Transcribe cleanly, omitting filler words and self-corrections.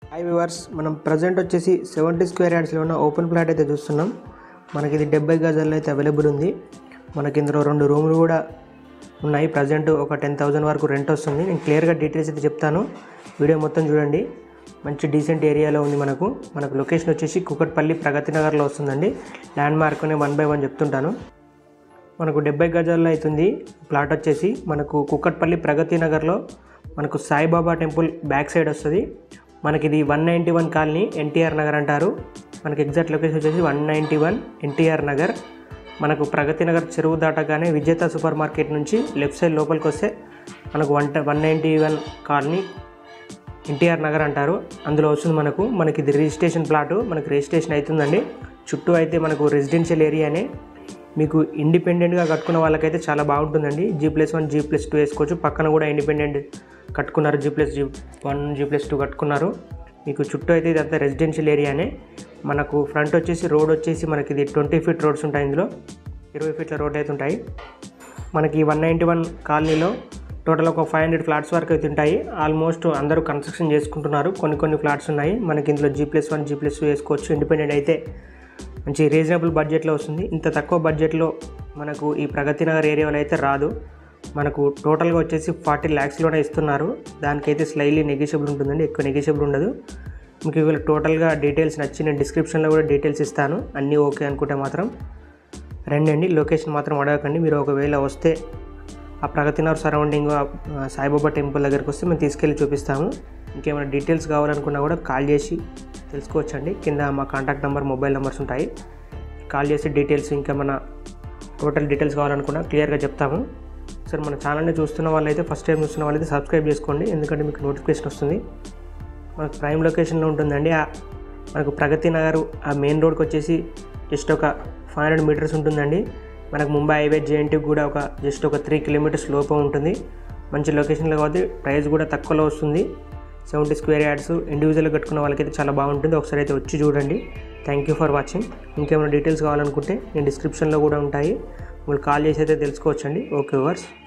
Hi viewers, మనం present వచ్చేసి 70 square యార్డ్స్లో ఉన్న ఓపెన్ ప్లాట్ అయితే చూస్తున్నాం. మనకి ఇది 70 గజాల్లో అయితే అవైలబుల్ ఉంది. మనకి ఇందులో 2 రూములు కూడా ఉన్నాయి. ప్రజెంట్ ఒక 10,000 వరకు రెంట్ వస్తుంది. నేను క్లియర్గా డీటెయిల్స్ అయితే చెప్తాను, వీడియో మొత్తం చూడండి. మంచి డీసెంట్ ఏరియాలో ఉంది. మనకు లొకేషన్ వచ్చేసి కుకట్పల్లి ప్రగతి నగర్లో వస్తుందండి. ల్యాండ్ మార్క్ నేను 1 by 1 చెప్తుంటాను. మనకు 70 గజాల్లో అవుతుంది ప్లాట్ వచ్చేసి. మనకు కుకట్పల్లి ప్రగతి నగర్లో మనకు సాయిబాబా టెంపుల్ బ్యాక్ సైడ్ వస్తుంది. మనకి ఇది 191 కాలనీ, ఎన్టీఆర్ నగర్ అంటారు. మనకి ఎగ్జాక్ట్ లొకేషన్ వచ్చేసి 191 ఎన్టీఆర్ నగర్. మనకు ప్రగతి నగర్ చెరువు దాటగానే విజేత సూపర్ మార్కెట్ నుంచి లెఫ్ట్ సైడ్ లోపలికి వస్తే మనకు 191 కాలనీ ఎన్టీఆర్ నగర్ అంటారు. అందులో వస్తుంది మనకి ఇది రిజిస్ట్రేషన్ ప్లాటు. మనకి రిజిస్ట్రేషన్ అవుతుందండి. చుట్టూ అయితే మనకు రెసిడెన్షియల్ ఏరియానే. మీకు ఇండిపెండెంట్గా కట్టుకున్న వాళ్ళకైతే చాలా బాగుంటుందండి. G+1 G+2 వేసుకోవచ్చు. పక్కన కూడా ఇండిపెండెంట్ కట్టుకున్నారు, G+1 G+2 కట్టుకున్నారు. మీకు చుట్టూ అయితే ఇదంతా రెసిడెన్షియల్ ఏరియానే. మనకు ఫ్రంట్ వచ్చేసి రోడ్ వచ్చేసి మనకి ఇది 20 feet రోడ్స్ ఉంటాయి. ఇందులో 20 feet రోడ్ అయితే ఉంటాయి. మనకి 191 కాలనీలో టోటల్ ఒక 500 ఫ్లాట్స్ వరకు అయితే ఉంటాయి. ఆల్మోస్ట్ అందరూ కన్స్ట్రక్షన్ చేసుకుంటున్నారు. కొన్ని ఫ్లాట్స్ ఉన్నాయి. మనకి ఇందులో G+1 G+2 వేసుకోవచ్చు. ఇండిపెండెంట్ అయితే మంచి రీజనబుల్ బడ్జెట్లో వస్తుంది. ఇంత తక్కువ బడ్జెట్లో మనకు ఈ ప్రగతి నగర్ ఏరియాలో అయితే రాదు. మనకు టోటల్గా వచ్చేసి 40 lakhsలోనే ఇస్తున్నారు. దానికైతే స్లైలీ నెగిషియబుల్ ఉంటుందండి, ఎక్కువ నెగిషియబుల్ ఉండదు. మీకు ఇవాళ టోటల్గా డీటెయిల్స్ నచ్చి నేను డిస్క్రిప్షన్లో కూడా డీటెయిల్స్ ఇస్తాను. అన్నీ ఓకే అనుకుంటే మాత్రం రండి. లొకేషన్ మాత్రం అడగకండి. మీరు ఒకవేళ వస్తే ఆ ప్రగతి నగర్ సరౌండింగ్ సాయిబాబా టెంపుల్ దగ్గరికి వస్తే మేము తీసుకెళ్ళి చూపిస్తాము. ఇంకేమైనా డీటెయిల్స్ కావాలనుకున్నా కూడా కాల్ చేసి తెలుసుకోవచ్చండి. కింద మా కాంటాక్ట్ నెంబర్, మొబైల్ నెంబర్స్ ఉంటాయి. కాల్ చేసి డీటెయిల్స్ ఇంకేమైనా టోటల్ డీటెయిల్స్ కావాలనుకున్నా క్లియర్గా చెప్తాము. సార్, మన ఛానల్ని చూస్తున్న వాళ్ళైతే, ఫస్ట్ టైం చూస్తున్న వాళ్ళైతే సబ్స్క్రైబ్ చేసుకోండి, ఎందుకంటే మీకు నోటిఫికేషన్ వస్తుంది. మనకు ప్రైమ్ లొకేషన్లో ఉంటుందండి. మనకు ప్రగతి నగర్ ఆ మెయిన్ రోడ్కి వచ్చేసి జస్ట్ ఒక 500 meters ఉంటుందండి. మనకు ముంబై హైవే JNT కూడా జస్ట్ ఒక 3 kilometers లోపు ఉంటుంది. మంచి లొకేషన్లో కాబట్టి ప్రైస్ కూడా తక్కువలో వస్తుంది. 70 స్క్వేర్ యార్డ్స్ ఇండివిజువల్గా కట్టుకున్న వాళ్ళకైతే చాలా బాగుంటుంది. ఒకసారి అయితే వచ్చి చూడండి. Thank you for watching. ఇంకేమైనా డీటెయిల్స్ కావాలనుకుంటే నేను డిస్క్రిప్షన్లో కూడా ఉంటాయి, మీరు కాల్ చేసి అయితే తెలుసుకోవచ్చండి. Okay viewers.